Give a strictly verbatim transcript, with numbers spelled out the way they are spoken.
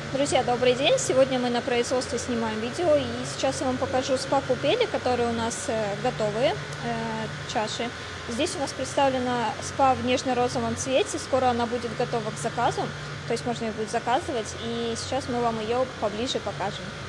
Друзья, добрый день! Сегодня мы на производстве снимаем видео, и сейчас я вам покажу спа-купели, которые у нас э, готовые, э, чаши. Здесь у нас представлена спа в нежно-розовом цвете, скоро она будет готова к заказу, то есть можно ее будет заказывать, и сейчас мы вам ее поближе покажем.